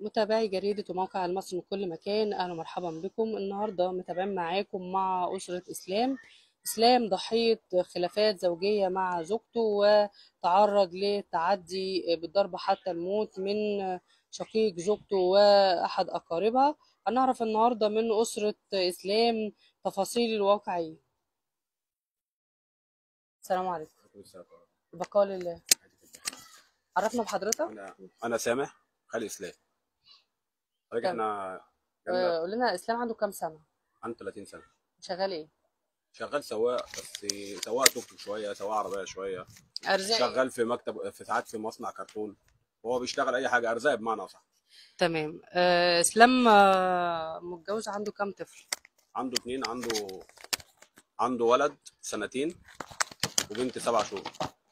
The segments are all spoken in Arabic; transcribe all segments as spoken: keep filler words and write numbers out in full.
متابعي جريدة وموقع المصري من كل مكان، أهلا ومرحبا بكم. النهاردة متابعين معاكم مع أسرة إسلام. إسلام ضحية خلافات زوجية مع زوجته، وتعرض للتعدي بالضرب حتى الموت من شقيق زوجته وأحد أقاربها. هنعرف النهاردة من أسرة إسلام تفاصيل الواقعية. السلام عليكم. بقاء لله. عرفنا بحضرتك. انا انا سامح خالد اسلام. حضرتك تمام. احنا جالنا آه، قول لنا إسلام عنده كام سنة؟ عن ثلاثين سنه. شغال إيه؟ شغال سواق، بس سواق توك توك شويه، سواق عربيه شويه. أرزاق إيه؟ شغال في مكتب، في ساعات في مصنع كرتون. هو بيشتغل اي حاجه، ارزاق بمعنى صح. تمام. آه، اسلام آه، متجوز، عنده كام طفل؟ عنده اتنين. عنده عنده ولد سنتين وبنت سبع شهور.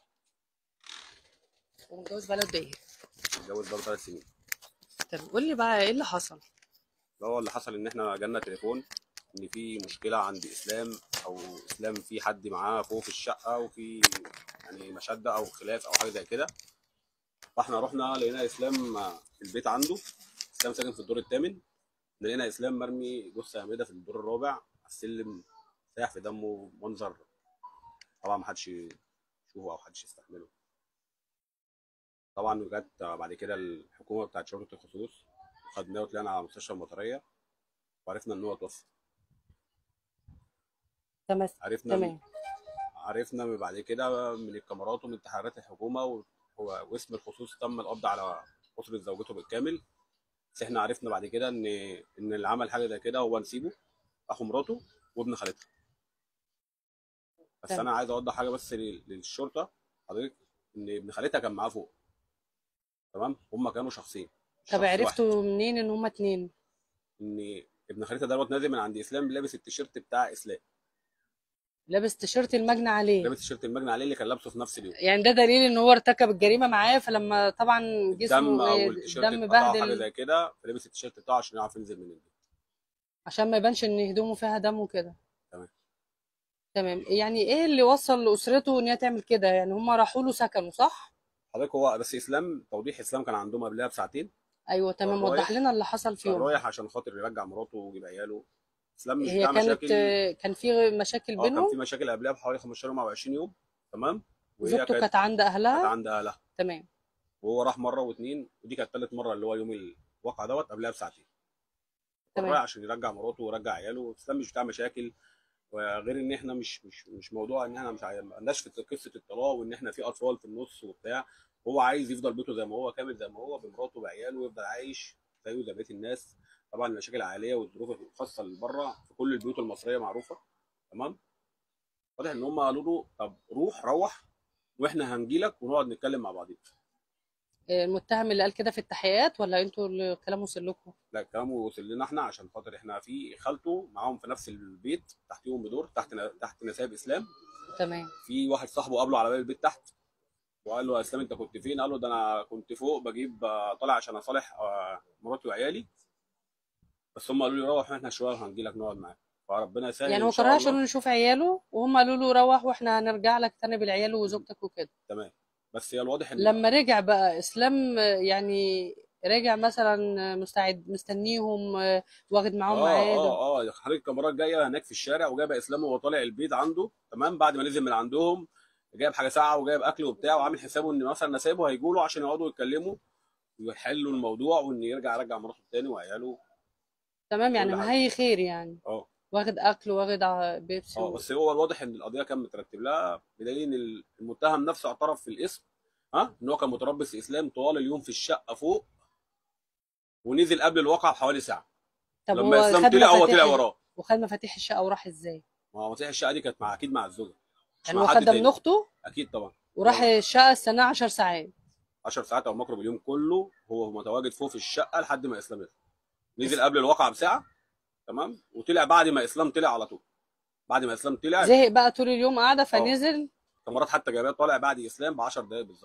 ومتجوز بلد ايه؟ اتجوز بقاله ثلاث سنين. طب قول لي بقى ايه اللي حصل؟ هو اللي حصل ان احنا جالنا تليفون ان في مشكله عند اسلام، او اسلام في حد معاه فوق في الشقه، وفي يعني مشاده او خلاف او حاجه زي كده. فاحنا رحنا لقينا اسلام في البيت عنده. اسلام ساكن في الدور الثامن. لقينا اسلام مرمي جثه هامده في الدور الرابع على السلم، سايح في دمه. منظر طبعا ما حدش يشوفه او حدش يستحمله. طبعا جت بعد كده الحكومه بتاعت شرطه الخصوص، خدناه وطلعنا على مستشفى المطريه، وعرفنا ان هو توفى. تمام. عرفنا تمام. عرفنا من بعد كده من الكاميرات ومن تحريات الحكومه، و- هو واسم الخصوص تم القبض على اسره زوجته بالكامل. بس احنا عرفنا بعد كده ان ان اللي عمل حاجه زي كده هو نسيبه، اخو مراته وابن خالتها. بس تمام. انا عايز اوضح حاجه بس لل- للشرطه حضرتك، ان ابن خالتها كان معاه فوق. تمام، هما كانوا شخصين مش طب شخص واحد. عرفتوا منين ان هما اتنين؟ ان ابن خالتها دوت نازل من عند اسلام لابس التيشيرت بتاع اسلام، لابس تيشيرت المجني عليه؟ لابس تيشيرت المجني عليه اللي كان لابسه في نفس اليوم. يعني ده دليل ان هو ارتكب الجريمة معاه، فلما طبعا الدم جسمه آه، او التيشيرت الدم اتقطع حاجه بهدل، زي كده، فلبس التيشيرت بتاعه عشان يعرف ينزل من البيت. عشان ما يبانش ان هدومه فيها دم وكده. تمام. تمام. يعني ايه اللي وصل لأسرته ان هي تعمل كده؟ يعني هما راحوا له سكنه، صح؟ حضرتك هو بس اسلام توضيح، اسلام كان عندهم قبلها بساعتين. ايوه كان تمام، وضح رايح لنا اللي حصل في كان يومها. رايح عشان خاطر يرجع مراته ويجيب عياله. اسلام مش هي بتاع كانت مشاكل. آه، كان في مشاكل اه كان في بينهم؟ مشاكل قبلها بحوالي خمستاشر يوم او عشرين يوم. تمام. وهي زوجته كانت كانت عند كانت اهلها؟ عند اهلها. تمام. وهو راح مره واثنين، ودي كانت ثالث مره اللي هو يوم الواقعه دوت قبلها بساعتين. كان تمام. رايح عشان يرجع مراته ويرجع عياله. اسلام مش بتاع مشاكل. وغير ان احنا مش مش مش موضوع ان احنا مش عاي- ما عندناش في قصه الطلاق وان احنا في اطفال في النص وبتاع. هو عايز يفضل بيته زي ما هو، كامل زي ما هو، بمراته بعياله، ويفضل عايش زيه زي بقيه الناس. طبعا المشاكل العائليه والظروف الخاصه اللي بره في كل البيوت المصريه معروفه. تمام. واضح ان هم قالوا له طب روح روح، واحنا هنجي لك ونقعد نتكلم مع بعضين. المتهم اللي قال كده في التحقيقات، ولا انتوا اللي كلام وصل لكم؟ لا، الكلام وصل لنا احنا عشان خاطر احنا في خالته معاهم في نفس البيت، تحتيهم بدور، تحت تحت نسايب اسلام. تمام. في واحد صاحبه قابله على باب البيت تحت، وقال له يا اسلام انت كنت فين؟ قال له ده انا كنت فوق بجيب آه، طالع عشان اصالح آه، مراتي وعيالي. بس هم قالوا لي روح احنا شويه وهنجي لك نقعد معاك. فربنا يسهل يعني ان هو كان شاء رايح عشان الله. نشوف عياله، وهم قالوا له روح واحنا هنرجع لك تاني بالعيال وزوجتك وكده. تمام. بس هي الواضح ان لما رجع بقى اسلام، آه، يعني رجع مثلا مستعد مستنيهم، آه، واخد معاهم اه ميعاد؟ اه اه حضرتك الكاميرات جايه هناك في الشارع، وجايبه اسلام وهو طالع البيت عنده. تمام. بعد ما نزل من عندهم، جايب حاجه ساعه وجايب اكل وبتاع، وعامل حسابه ان مثلا نسايبه هيجوا له عشان يقعدوا يتكلموا ويحلوا الموضوع، وان يرجع يرجع مراته تاني وعياله تمام، يعني وكل حاجه. نهاية خير يعني. اه واخد اكل، واخد ع- بيبسي اه و... بس هو الواضح ان القضيه كان مترتب لها، بدليل ان المتهم نفسه اعترف في الاسم. ها، ان هو كان متربص اسلام طوال اليوم في الشقه فوق، ونزل قبل الواقعه بحوالي ساعه. طب ولما هو اسلام خد طلع هو طلع مفاتيح وراه. وخد مفاتيح الشقة وراح ازاي؟ ما هو مفتاح الشقه دي كانت مع اكيد مع الزوجه، مش يعني مع هو حد خدها من تاني. اخته اكيد طبعا. وراح هو الشقة استناه عشر ساعات؟ عشر ساعات او مقرب اليوم كله هو متواجد فوق في الشقه لحد ما اسلام يطلع. نزل قبل الواقعه بساعه. تمام. وطلع بعد ما اسلام طلع على طول. بعد ما اسلام طلع. زهق بقى طول اليوم قاعدة اه فنزل. كاميرات حتى جايباه طالع بعد اسلام ب عشر دقائق بالظبط.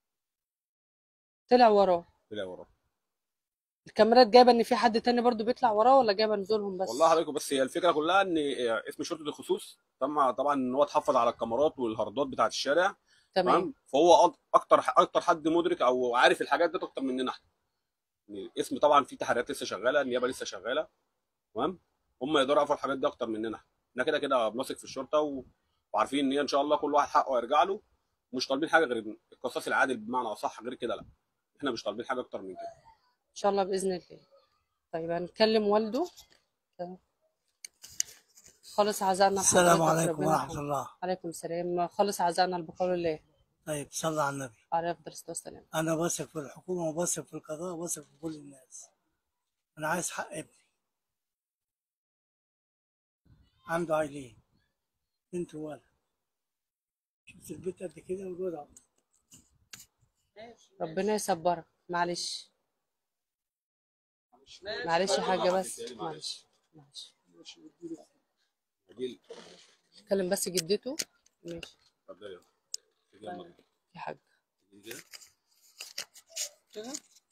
طلع وراه. طلع وراه. الكاميرات جايبه ان في حد تاني برضو بيطلع وراه، ولا جايبه نزولهم والله بس؟ حضرتك بس هي الفكره كلها ان اسم شرطه الخصوص تم طبعا ان هو اتحفظ على الكاميرات والهاردات بتاعه الشارع. تمام. تمام. فهو أك- اكتر اكتر حد مدرك او عارف الحاجات دي اكتر مننا احنا. إن الاسم طبعا في تحريات لسه شغاله، النيابه لسه شغاله. تمام. هم يقدروا يقفوا الحاجات دي اكتر مننا. احنا كده كده بنثق في الشرطه و... وعارفين ان هي ان شاء الله كل واحد حقه يرجع له. مش طالبين حاجه غير القصاص العادل بمعنى اصح، غير كده لا. احنا مش طالبين حاجه اكتر من كده. ان شاء الله باذن الله. طيب هنكلم والده. خالص عزائنا السلام لحضرتك، عليكم ربنا ورحمة يرحمه. الله. عليكم السلام. خالص عزائنا لبقول الله. طيب صلى على النبي. عليه افضل الصلاه والسلام. أنا بثق في الحكومة وبثق في القضاء وبثق في كل الناس. أنا عايز حق ابني. عنده عيلين، بنت وولد. شفت البيت قد كده والولد أهو. ربنا يصبرك. معلش معلش يا حاجه، بس معلش معلش. جيل. اتكلم بس جدته. ماشي. اتفضلي يلا. يلا. يا حاج، كده. كده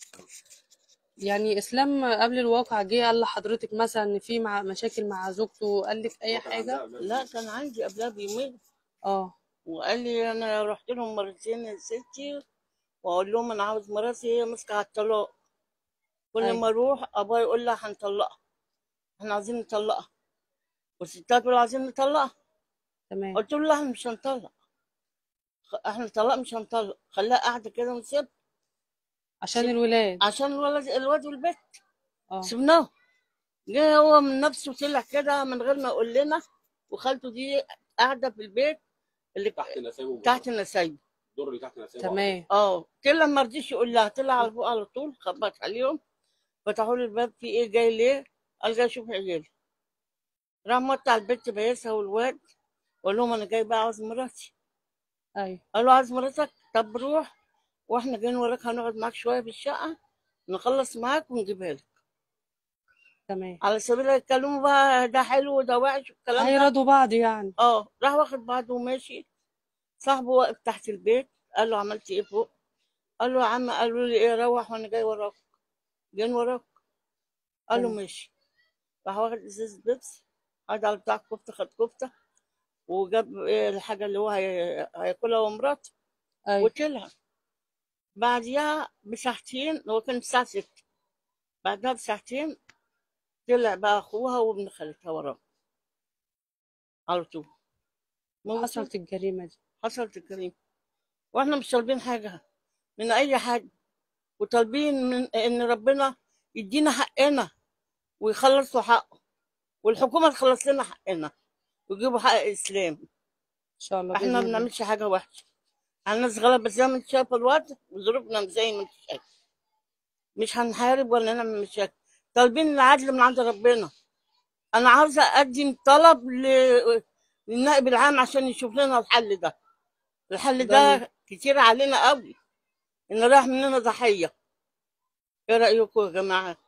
يعني اسلام قبل الواقع جه قال لحضرتك مثلا ان في مع مشاكل مع زوجته، قال لك اي حاجه؟ لا، كان عندي قبلها بيومين اه وقال لي انا رحت لهم مرتين يا ستي واقول لهم انا عاوز مراتي، هي ماسكه على الطلاق. كل أيوة. ما اروح ابويا يقول لها هنطلقها، احنا عايزين نطلقها، والستات يقولوا عايزين نطلقها. تمام. قلت له لا احنا مش هنطلق، خ- احنا طلاق مش هنطلق، خليها قاعده كده ونسيب عشان سيب- الولاد. عشان الولد الواد والبيت. اه سيبناه، جه هو من نفسه طلع كده من غير ما يقول لنا، وخالته دي قاعده في البيت اللي تحت نسايبه. تحت النسايب. الدور اللي تحت نسايبه. تمام. اه طلع ما رضيش يقول لها، طلع على فوق على طول، خبط عليهم، فتحوا لي الباب، في ايه جاي ليه؟ قال جاي اشوف عيالي. راح موت على البنت بيسها والواد، وقال لهم انا جاي بقى عاوز مراتي. ايوه قالوا عاوز مراتك؟ طب روح واحنا جايين وراك، هنقعد معاك شويه في الشقه نخلص معاك ونجيبها لك. تمام. على سبيل يتكلموا بقى ده حلو وده وحش والكلام ده. هيرضوا بعض يعني. اه راح واخد بعضه وماشي. صاحبه واقف تحت البيت، قال له عملت ايه فوق؟ قال له يا عم، قالوا لي ايه، روح وانا جاي وراك، جايين وراك. قال له تمام. ماشي. راح واخد ازازه بيبس، قعد على بتاع الكفته، خد كفته وجاب إيه الحاجه اللي هو هي- هياكلها ومراته ايوه وكلها. بعديها بساعتين، هو كان الساعه ستة، بعدها بساعتين طلع بقى اخوها وابن خالتها وراه على طول. موتوا. حصلت الجريمه دي. حصلت الجريمه، واحنا مش طالبين حاجه من اي حد، وطالبين من ان ربنا يدينا حقنا ويخلصوا حقه، والحكومه تخلص لنا حقنا ويجيبوا حق الاسلام. ان شاء الله احنا باذن ما الله. بنعملش حاجه وحشه، احنا ناس غلابه زي ما انت شايفه الوقت، وظروفنا مش زي ما انت شايفه. مش هنحارب ولا نعمل مشاكل، طالبين العدل من عند ربنا. انا عاوزه اقدم طلب ل- للنائب العام عشان يشوف لنا الحل ده. الحل ده ده كتير علينا قوي، ان راح مننا ضحيه. ايه رايكم يا جماعه؟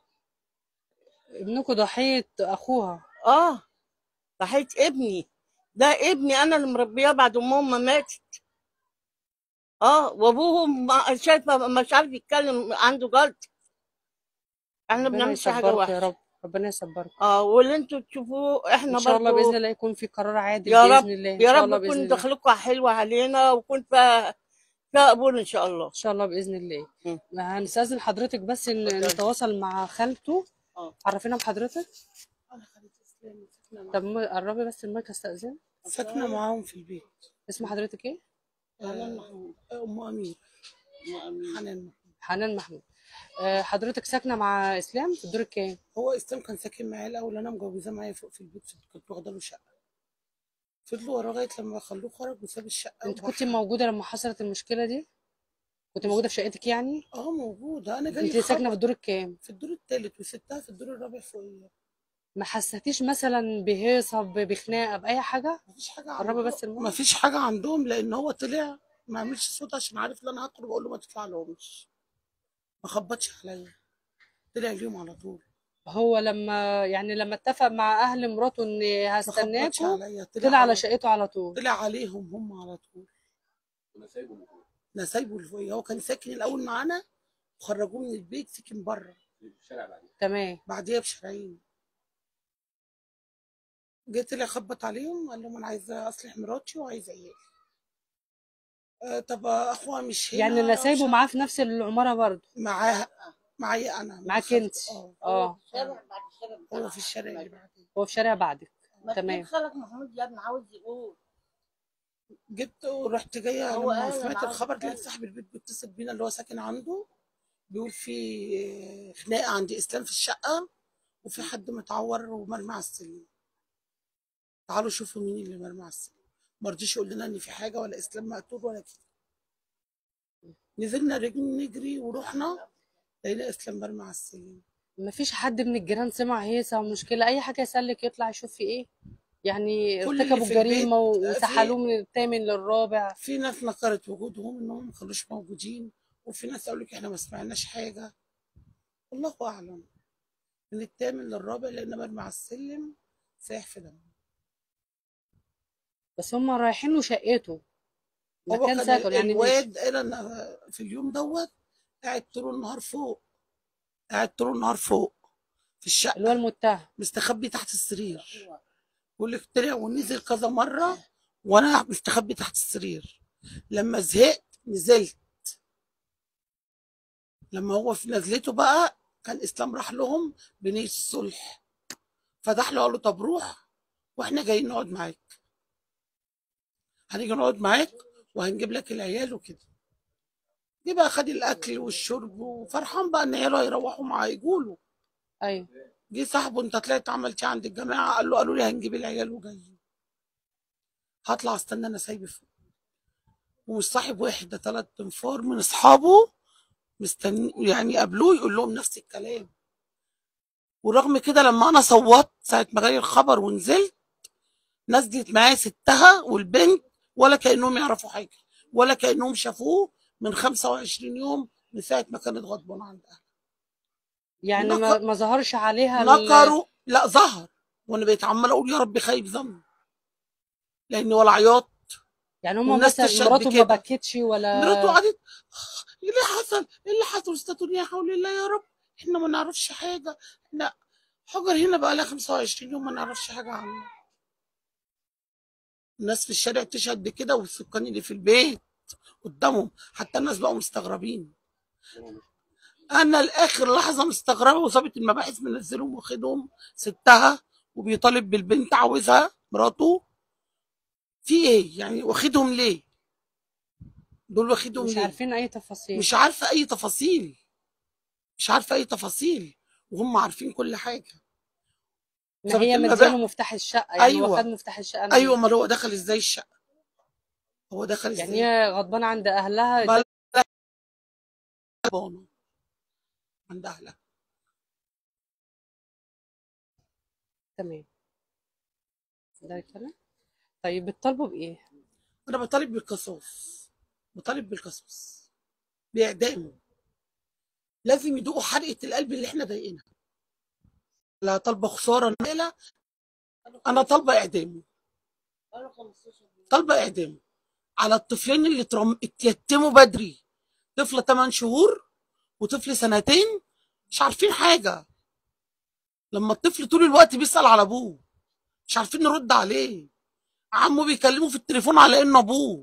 ابنكم ضحيه اخوها. اه ضحيه ابني، ده ابني انا اللي مربيه بعد امهم ما ماتت. اه وابوه ما- شايفه مش عارف يتكلم، عنده جلد. احنا ما ربنا بنعملش حاجه يصبركم يا وحشه. رب. ربنا يصبركم. اه واللي انتوا تشوفوه ان احنا شاء الله باذن برضو. الله يكون في قرار عادل يا باذن رب الله. ان يا شاء رب الله باذن يكون الله. دخلكم حلوه علينا، ويكون فيها فيها قبول ان شاء الله. ان شاء الله باذن الله. مم. هنستاذن حضرتك بس ان اتفضلي. نتواصل مع خالته. اه عرفينا بحضرتك. أنا خالد إسلام ساكنة طب معاهم. ما- قربي بس المايك استاذن. ساكنة معاهم في البيت. اسم حضرتك ايه؟ حنان آه، محمود. أم أمير. أم أمين. حنان محمود. حنان محمود. آه، حضرتك ساكنه مع اسلام في الدور الكام؟ هو إسلام كان ساكن معايا الأول، أنا مجوزاه معايا فوق في البيت، كنت واخدة له شقة. فضلوا وراه لغاية لما خلوه خرج وساب الشقة انت وراح. كنت موجوده لما حصلت المشكله دي؟ كنت موجوده في شقتك يعني؟ اه موجودة، أنا جالي انت ساكنه في خبر الدور الكام؟ في الدور التالت وسبتها في الدور الرابع فوقيا. ما حسيتيش مثلا بهيصه ب- بخناقه باي حاجه؟ مفيش حاجة قربي عندهم، بس المايك. مفيش حاجة عندهم، لأن هو طلع ما عملش صوت عشان عارف إن أنا هخرج أقول له ما تطلع لهمش، ما خبطش عليا، طلع اليوم على طول. هو لما يعني لما اتفق مع اهل مراته ان ما خبطش هستناكوا عليا، طلع طلع على على شقته على طول. طلع عليهم هم على طول. نسايبه من فوق. انا سايبه اللي فوقيه، هو كان ساكن الاول معانا وخرجوه من البيت، سكن بره في الشارع بعدين. تمام. بعديها بشهرين. جه طلع خبط عليهم، قال لهم انا عايز اصلح مراتي وعايز عيالي. آه طب اخوها مش يعني هنا انا مش سايبه ه- معاه في نفس العماره برضه؟ معاها معايا انا مع معاك خالته. انت؟ اه اه، الشارع بعد الشارع هو بتاعنا. في الشارع اللي بعدين. هو في شارع بعدك. ما تجيب تمام. خالك محمود يا ابني عاوز يقول. جبت ورحت جايه هو لما قال انا سمعت عاوز الخبر لقيت اتكلم. صاحب البيت بيتصل بينا اللي هو ساكن عنده، بيقول في خناقه عند اسلام في الشقه وفي حد متعور ومرمي على السلم. تعالوا شوفوا مين اللي مرمي على السلم. ما رضيش يقول لنا ان في حاجه ولا اسلام مقتول ولا كده. نزلنا رجل نجري ورحنا لقينا اسلام مرمي على السلم. مفيش حد من الجيران سمع هيصة مشكلة، أي حاجة يسلك يطلع يشوف في إيه؟ يعني كل اللي ارتكبوا في البيت الجريمة في وسحلوه من الثامن للرابع. في ناس نكرت وجودهم انهم ما كانوش موجودين، وفي ناس قالوا لك احنا ما سمعناش حاجه. الله اعلم. من الثامن للرابع لقينا مرمي على السلم سايح في دم. بس هم رايحين له شقته، هو مكان كان سكن يعني، مش الواد قال انا في اليوم دوت قاعد طول النهار فوق، قاعد طول النهار فوق في اللي هو الشقه المتهم. مستخبي تحت السرير. بيقول لك طلع ونزل كذا مره وانا مستخبي تحت السرير. لما زهقت نزلت. لما هو في نزلته بقى كان اسلام راح لهم بنية الصلح، فتح له قال له طب روح واحنا جايين نقعد معاك، هنيجي نقعد معاك وهنجيب لك العيال وكده. جه بقى خد الاكل والشرب وفرحان بقى ان عياله هيروحوا معاه يقولوا. أيوه. جه صاحبه انت طلعت عملت ايه عند الجماعه؟ قال له قالوا لي هنجيب العيال وجايين. هطلع استنى انا سايبه فوق. ومش صاحب واحد، ده ثلاث انفار من اصحابه مستني يعني قابلوه يقول لهم نفس الكلام. ورغم كده لما انا صوت ساعه ما جالي الخبر ونزلت، نزلت معايا ستها والبنت ولا كانهم يعرفوا حاجه ولا كانهم شافوه من خمسة وعشرين يوم من ساعه ما كانت غضبانه عند اهلها. يعني ما ونكر ما ظهرش عليها ال... نكروا لا ظهر. وانا بقيت عمال اقول يا رب خايب ظني، لان ولا عياط يعني هما والناس مثلا تشهد مراته ما بكده. بكتش ولا؟ مراته قعدت ايه اللي حصل؟ ايه اللي حصل؟ استاذ يا حول الله يا رب احنا ما نعرفش حاجه. احنا حجر هنا بقى لها خمسة وعشرين يوم ما نعرفش حاجه عنه. الناس في الشارع تشهد بكده والسكان اللي في البيت قدامهم، حتى الناس بقوا مستغربين. انا لاخر لحظه مستغربه، وظابط المباحث منزلهم واخدهم ستها وبيطالب بالبنت عاوزها مراته. في ايه يعني؟ واخدهم ليه؟ دول واخدهم مش ليه؟ عارفين أي تفاصيل. مش عارفه اي تفاصيل، مش عارفه اي تفاصيل وهم عارفين كل حاجه. ما ظابط هي مدياله المباحث مفتاح الشقة، يعني هو خد ايوه مفتاح الشقة ايوه، منين؟ ما هو دخل ازاي الشقه؟ هو دخل يعني ازاي؟ هي غضبانة عند أهلها ما ده. بابا عند اهلها. تمام. ده الكلام. طيب بتطالبوا بإيه؟ انا بطالب بالقصاص، بطالب بالقصاص باعدامه. لازم يدوقوا حرقه القلب اللي احنا ضايقينها. لا طالبه خساره نيله، انا طالبه اعدامه، طالبه اعدامه على الطفلين اللي ترم... اتيتموا بدري. طفله ثمان شهور وطفل سنتين مش عارفين حاجه. لما الطفل طول الوقت بيسال على ابوه مش عارفين نرد عليه. عمه بيكلمه في التليفون على انه ابوه.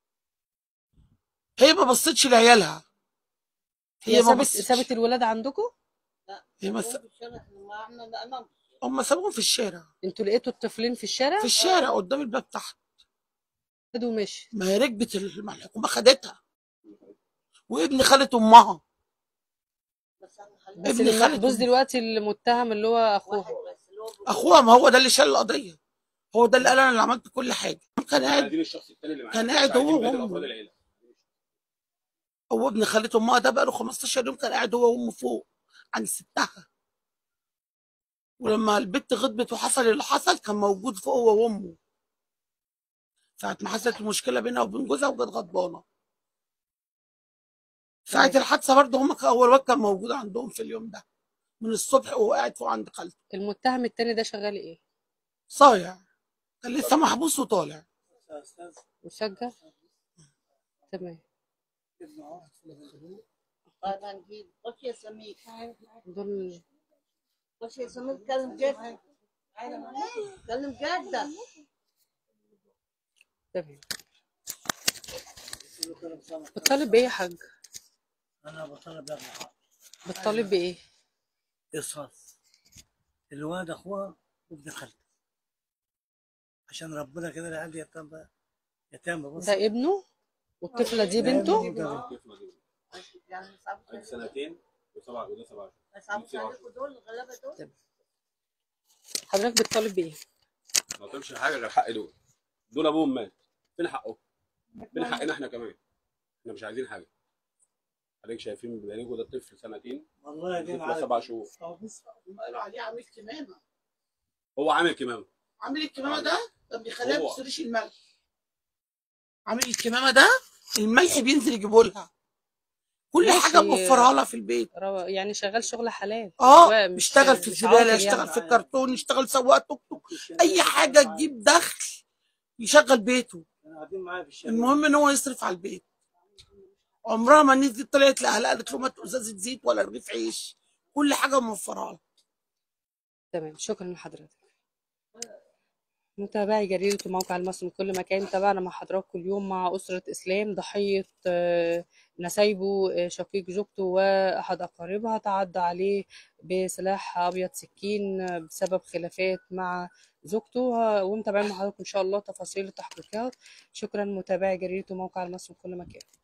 هي ما بصتش لعيالها، هي هي ما سابت بصتش. سابت الولاد عندكم؟ هي ما س... في الشارع ما احنا لا انا هم سابوهم في الشارع، انتوا لقيتوا الطفلين في الشارع؟ في الشارع قدام الباب تحت. خدوا ومشي. ما هي ركبت الم- الحكومه خدتها. وابن خالة امها، بس انا خليت بس ابن اللي خالة محبوس امها دلوقتي المتهم اللي هو أخوها. واحد بس اللي هو اخوها. ما هو ده اللي شال القضيه، هو ده اللي قال انا اللي عملت كل حاجه. كان قاعد عايزين الشخص الثاني اللي معانا، كان مش قاعد هو عايزين بقية افراد وامه. العيله. هو ابن خالة امها ده بقى له خمستاشر يوم كان قاعد هو وامه فوق عند ستها. ولما البت غضبت وحصل اللي حصل كان موجود فوق هو وامه ساعة ما حصلت المشكلة بينها وبين جوزها وكانت غضبانة. ساعة تمام. الحادثة برضه هم كان أول وقت كان موجود عندهم في اليوم ده من الصبح وهو قاعد فوق عند خالته. المتهم التاني ده شغال ايه؟ صايع، كان لسه محبوس وطالع. مسجل؟ تمام. طيب هنجيب خش يا سمير، دول خش يا سمير كلم جدك، كلم جدك. تمام. بتطالب بايه يا حاج؟ انا بطلب ياخد حقي. بتطالب بايه؟ قصاص الواد اخوها وابن خالته، عشان ربنا كده العيال يتامى يتامى بص. ده ابنه والطفله دي ده بنته؟ ابنه وده بنته. الطفله دي عندي سنتين وسبعة وده سبعة تمام. حضرتك بتطالب بايه؟ ما طلبش حاجه غير حق دول. دول ابوهم مات، فين حقهم؟ فين حقنا احنا كمان؟ احنا مش عايزين حاجه. حضرتك شايفين بعينيكوا ده طفل سنتين والله دي طفله سبع شهور. اه بص هم قالوا عليه عامل كمامه. هو عامل كمامه. عامل الكمامه ده كان بيخليها ما هو. تشتريش الملح. عامل الكمامه ده الملح بينزل يجيبه لها، كل ماشي. حاجه موفرها لها في البيت. رو- يعني شغال شغل حلال. اه مش- يشتغل في مش الزباله، عاطل يشتغل يعني. في الكرتون، يشتغل سواق توك توك، اي حاجه تجيب دخل يشغل بيته. كانوا قاعدين معايا في الشارع. المهم ان هو يصرف على البيت. عمرها ما نزلت طلعت لاهلها قالت له ما ازازه زيت ولا رغيف عيش، كل حاجه موفرها لها. تمام، شكرا لحضرتك. متابعي جريدة وموقع المصري من كل مكان، تابعنا مع حضراتكم اليوم مع أسرة إسلام ضحية آه، نسايبه آه، شقيق زوجته وأحد أقاربها تعدى عليه بسلاح أبيض سكين آه، بسبب خلافات مع زوجته، آه، ومتابعين مع حضراتكم إن شاء الله تفاصيل التحقيقات. شكرا متابعي جريدة وموقع المصري من كل مكان.